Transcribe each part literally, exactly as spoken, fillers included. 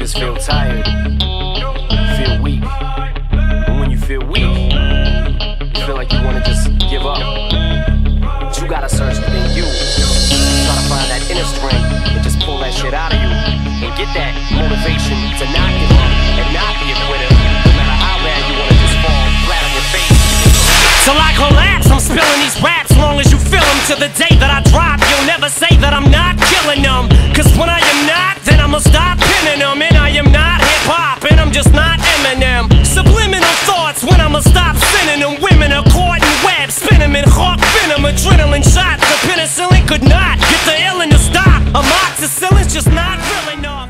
Niggas feel tired, feel weak. And when you feel weak, you feel like you wanna just give up. But you gotta search within you. Try to find that inner strength and just pull that shit out of you. And get that motivation to not give up and not be a quitter. No matter how bad you wanna just fall flat on your face. Till I collapse, I'm spilling these raps. Long as you feel them, to the day that I drop, you'll never say that I'm not killing them. Cause when I am not, then I'ma stop pinning them. And I am not hip-hop, and I'm just not Eminem. Subliminal thoughts when I'ma stop sending them. Women are caught in webs, spin them in hawk venom. Adrenaline shots, the penicillin could not get the illin to stop. Amoxicillin's just not real enough.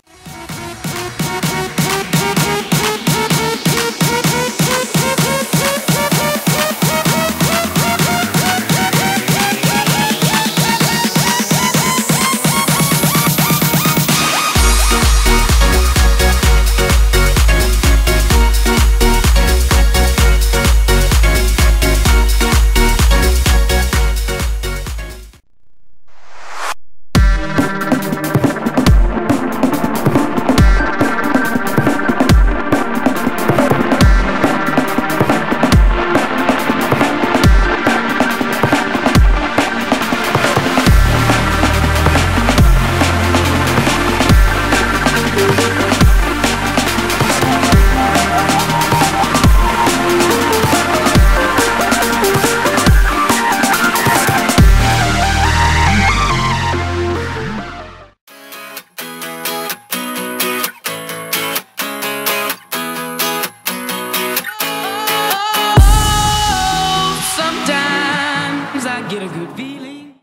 Get a good feeling.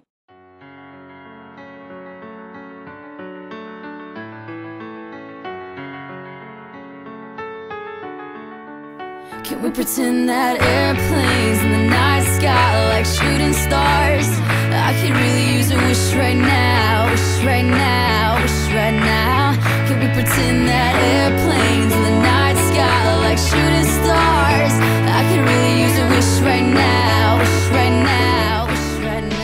Can we pretend that airplanes in the night sky like shooting stars? I could really use a wish right now, wish right now, wish right now. Can we pretend that airplanes in the night sky like shooting stars? I could really use a wish right now, wish right now, wish right now.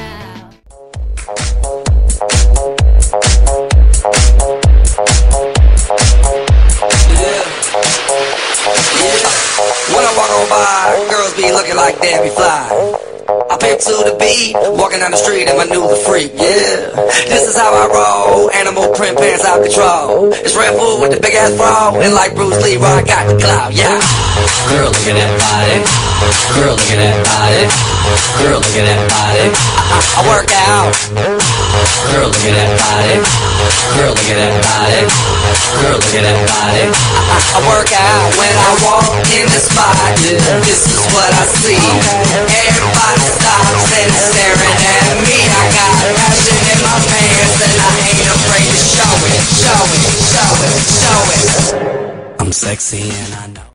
When I walk on by, girls be looking like Debbie Fly. I pimp to the beat, walking down the street in my new the freak, yeah. This is how I roll, animal print pants out control. It's Red Bull with the big ass bra, and like Bruce Lee, I got the clout, yeah. Girl, look at that body. Girl, look at that body. Girl, look at that body. I, I work out. Girl, look at that body. Girl, look at that body. Girl, look at that body. I, I work out when I walk in the spot. This is what I see. Everybody stops and is staring at me. I got passion in my pants and I ain't afraid to show it, show it, show it, show it. I'm sexy and I know.